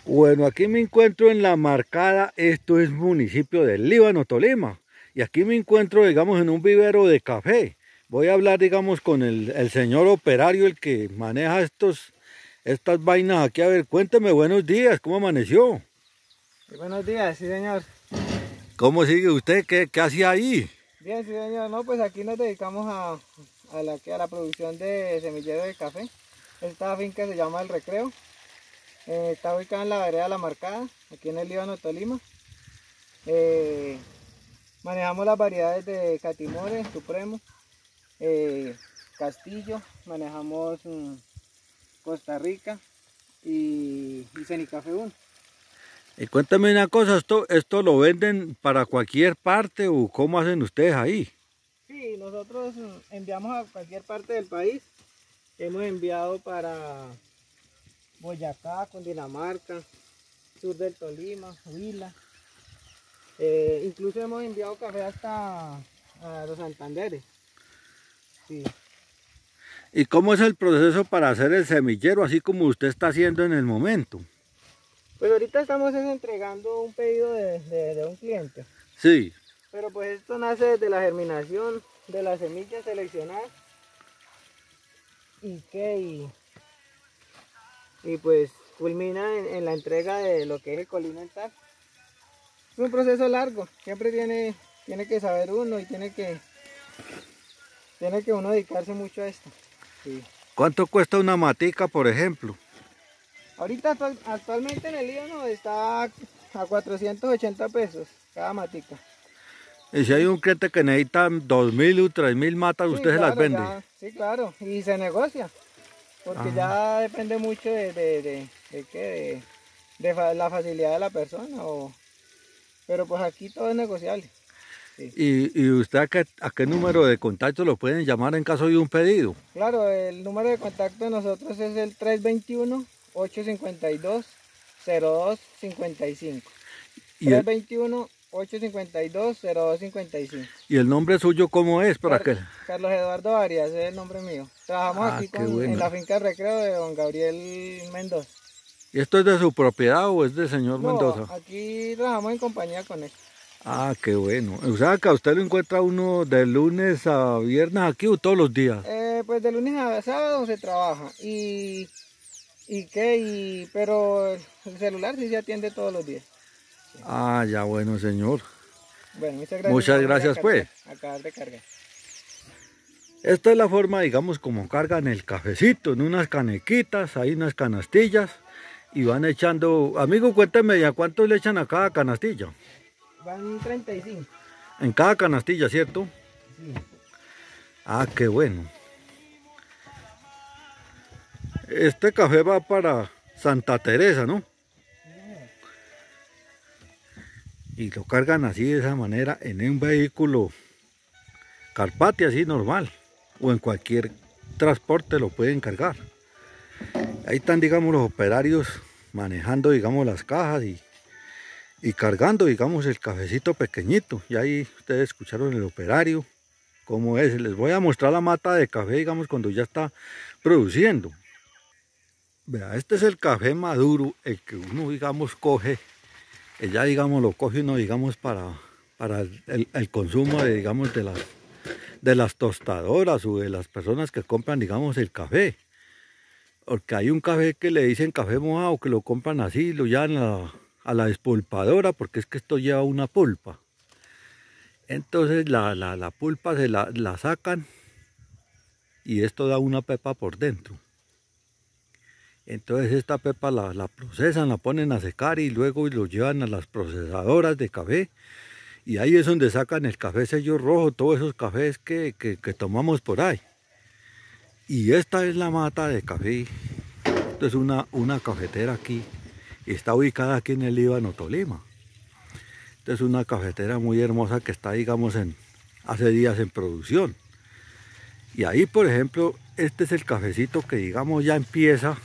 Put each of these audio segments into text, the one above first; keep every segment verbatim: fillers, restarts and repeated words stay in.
Bueno, aquí me encuentro en La Marcada, esto es municipio del Líbano, Tolima. Y aquí me encuentro, digamos, en un vivero de café. Voy a hablar, digamos, con el, el señor operario, el que maneja estos, estas vainas aquí. A ver, cuénteme, buenos días, ¿cómo amaneció? Sí, buenos días, sí señor. ¿Cómo sigue usted? ¿Qué, qué hacía ahí? Bien, sí señor. No, pues aquí nos dedicamos a, a, la, a la producción de semillero de café. Esta finca se llama El Recreo. Eh, está ubicada en la vereda La Marcada, aquí en el Líbano, Tolima. Eh, manejamos las variedades de Catimore, Supremo, eh, Castillo, manejamos um, Costa Rica y, y Cenicafé uno. Y cuéntame una cosa, ¿esto, ¿esto lo venden para cualquier parte o cómo hacen ustedes ahí? Sí, nosotros enviamos a cualquier parte del país. Hemos enviado para Boyacá, Cundinamarca, sur del Tolima, Huila. Eh, incluso hemos enviado café hasta a los Santanderes. Sí. ¿Y cómo es el proceso para hacer el semillero, así como usted está haciendo en el momento? Pues ahorita estamos entregando un pedido de, de, de un cliente. Sí. Pero pues esto nace desde la germinación de las semillas seleccionadas. Y que y, y pues culmina en, en la entrega de lo que es el colimental. Es un proceso largo, siempre tiene, tiene que saber uno y tiene que, tiene que uno dedicarse mucho a esto. Sí. ¿Cuánto cuesta una matica, por ejemplo? Ahorita actual, actualmente en el Líbano está a cuatrocientos ochenta pesos cada matica. Y si hay un cliente que necesita dos mil o tres mil matas, Sí, ¿usted se claro, las vende? ya, sí, claro, y se negocia, porque Ajá. ya depende mucho de, de, de, de, qué, de, de fa, la facilidad de la persona, o, pero pues aquí todo es negociable. Sí. ¿Y, y usted a qué, a qué número de contacto lo pueden llamar en caso de un pedido? Claro, el número de contacto de nosotros es el tres veintiuno, ocho cincuenta y dos, cero dos cincuenta y cinco. ¿Y el, tres veintiuno, ocho cincuenta y dos, cero dos cincuenta y cinco. ¿Y el nombre suyo cómo es? ¿Para Car qué? Carlos Eduardo Arias es el nombre mío. Trabajamos Ah, aquí qué con, bueno. en la finca de Recreo de don Gabriel Mendoza. ¿Y esto es de su propiedad o es del señor No, Mendoza? aquí trabajamos en compañía con él. Ah, qué bueno. O sea, que a usted lo encuentra uno de lunes a viernes aquí o todos los días. Eh, pues de lunes a sábado se trabaja. Y, y qué, y, pero el celular sí se atiende todos los días. Sí. Ah, ya bueno, señor. Bueno, muchas gracias. Muchas gracias, pues. Acabar de cargar. Esta es la forma, digamos, como cargan el cafecito en unas canequitas, hay unas canastillas y van echando. Amigo, cuénteme, ¿y a cuánto le echan a cada canastilla? Van treinta y cinco. En cada canastilla, ¿cierto? Sí. Ah, qué bueno. Este café va para Santa Teresa, ¿no? Y lo cargan así, de esa manera, en un vehículo Carpati, así normal. O en cualquier transporte lo pueden cargar. Ahí están, digamos, los operarios manejando, digamos, las cajas y, y cargando, digamos, el cafecito pequeñito. Y ahí ustedes escucharon el operario, cómo es. Les voy a mostrar la mata de café, digamos, cuando ya está produciendo. Vea, este es el café maduro, el que uno, digamos, coge. Ya, digamos, lo coge uno, digamos, para, para el, el consumo de, digamos, de las, de las tostadoras o de las personas que compran, digamos, el café. Porque hay un café que le dicen café mojado, que lo compran así, lo llevan a, a la despulpadora, porque es que esto lleva una pulpa. Entonces la, la, la pulpa se la, la sacan y esto da una pepa por dentro. Entonces esta pepa la, la procesan, la ponen a secar y luego lo llevan a las procesadoras de café. Y ahí es donde sacan el café sello rojo, todos esos cafés que, que, que tomamos por ahí. Y esta es la mata de café. Esto es una, una cafetera aquí. Y está ubicada aquí en el Líbano, Tolima. Esta es una cafetera muy hermosa que está, digamos, en, hace días en producción. Y ahí, por ejemplo, este es el cafecito que, digamos, ya empieza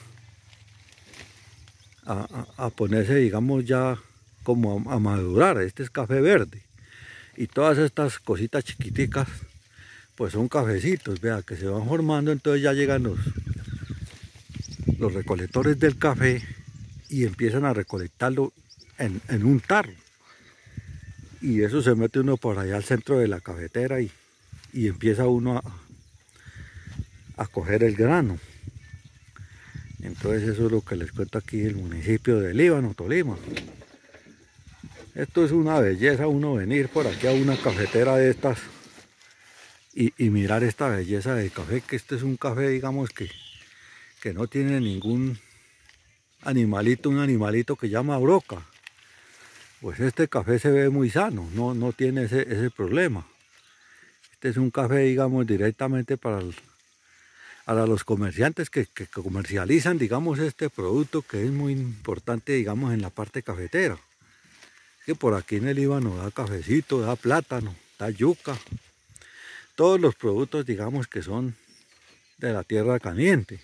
a, a, a ponerse, digamos, ya como a, a madurar. Este es café verde. Y todas estas cositas chiquiticas, pues son cafecitos, vea, que se van formando. Entonces ya llegan los, los recolectores del café y empiezan a recolectarlo en, en un tarro. Y eso se mete uno por allá al centro de la cafetera y, y empieza uno a, a coger el grano. Entonces eso es lo que les cuento aquí del municipio de Líbano, Tolima. Esto es una belleza, uno venir por aquí a una cafetera de estas y, y mirar esta belleza de café, que este es un café, digamos, que, que no tiene ningún animalito, un animalito que llama broca. Pues este café se ve muy sano, no, no tiene ese, ese problema. Este es un café, digamos, directamente para, el, para los comerciantes que, que comercializan, digamos, este producto que es muy importante, digamos, en la parte cafetera. Que por aquí en el Líbano da cafecito, da plátano, da yuca. Todos los productos, digamos, que son de la tierra caliente.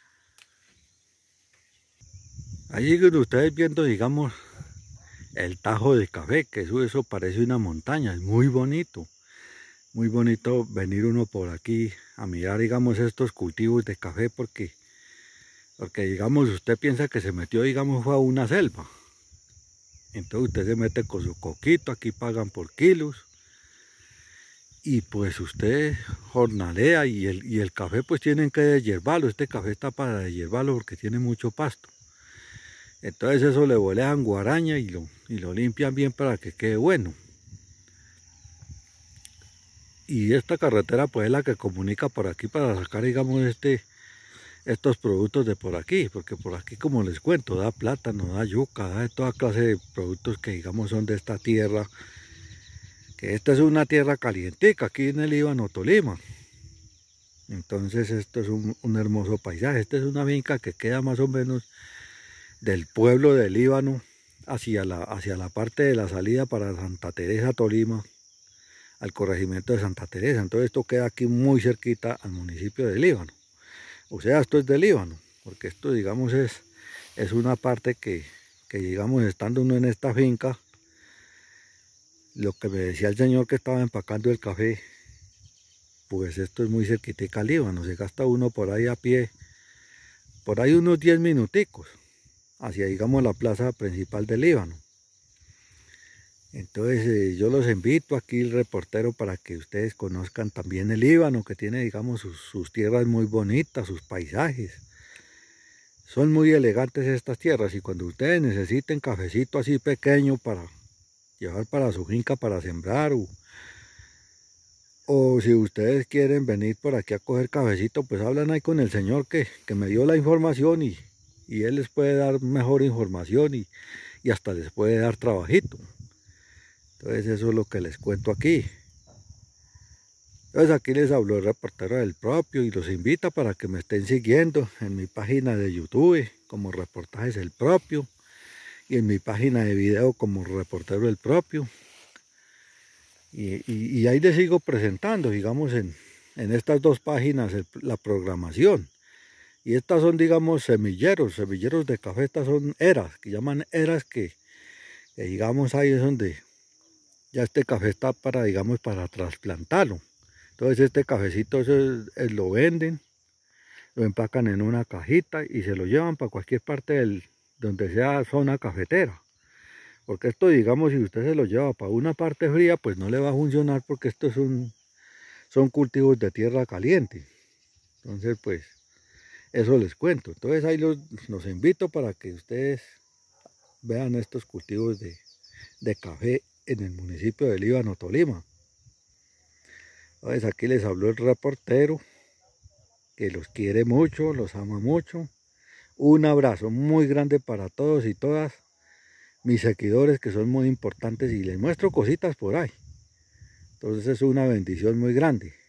Ahí siguen ustedes viendo, digamos, el tajo de café, que eso, eso parece una montaña, es muy bonito. Muy bonito venir uno por aquí a mirar, digamos, estos cultivos de café, porque, porque digamos, usted piensa que se metió, digamos, fue a una selva. Entonces usted se mete con su coquito, aquí pagan por kilos. Y pues usted jornalea y el, y el café pues tienen que deshiervarlo. Este café está para deshiervarlo porque tiene mucho pasto. Entonces eso le bolean guaraña y lo, y lo limpian bien para que quede bueno. Y esta carretera pues es la que comunica por aquí para sacar, digamos, este, estos productos de por aquí. Porque por aquí, como les cuento, da plátano, da yuca, da de toda clase de productos que, digamos, son de esta tierra. Que esta es una tierra calientica aquí en el Líbano, Tolima. Entonces esto es un, un hermoso paisaje. Esta es una finca que queda más o menos del pueblo de Líbano hacia la, hacia la parte de la salida para Santa Teresa, Tolima, al corregimiento de Santa Teresa. Entonces esto queda aquí muy cerquita al municipio de Líbano. O sea, esto es de Líbano, porque esto, digamos, es, es una parte que, que, digamos, estando uno en esta finca, lo que me decía el señor que estaba empacando el café, pues esto es muy cerquita al Líbano. Se gasta uno por ahí a pie, por ahí unos diez minuticos, hacia, digamos, la plaza principal del Líbano. Entonces eh, yo los invito aquí, el reportero, para que ustedes conozcan también el Líbano, que tiene, digamos, sus, sus tierras muy bonitas, sus paisajes. Son muy elegantes estas tierras, y cuando ustedes necesiten cafecito así pequeño para llevar para su finca para sembrar, o, o si ustedes quieren venir por aquí a coger cafecito, pues hablan ahí con el señor que, que me dio la información y, y él les puede dar mejor información y, y hasta les puede dar trabajito. Entonces eso es lo que les cuento aquí. Entonces aquí les habló el reportero del propio y los invita para que me estén siguiendo en mi página de YouTube como Reportajes El Propio y en mi página de video como Reportero El Propio. Y, y, y ahí les sigo presentando, digamos, en, en estas dos páginas el, la programación. Y estas son, digamos, semilleros, semilleros de café. Estas son eras, que llaman eras, que, que digamos ahí es donde ya este café está para, digamos, para trasplantarlo. Entonces este cafecito eso es, es, lo venden, lo empacan en una cajita y se lo llevan para cualquier parte del, donde sea zona cafetera. Porque esto, digamos, si usted se lo lleva para una parte fría, pues no le va a funcionar, porque esto es un, son cultivos de tierra caliente. Entonces, pues, eso les cuento. Entonces ahí los, los invito para que ustedes vean estos cultivos de, de café en el municipio de Líbano, Tolima. Entonces aquí les habló el reportero, que los quiere mucho, los ama mucho. Un abrazo muy grande para todos y todas mis seguidores, que son muy importantes, y les muestro cositas por ahí. Entonces es una bendición muy grande.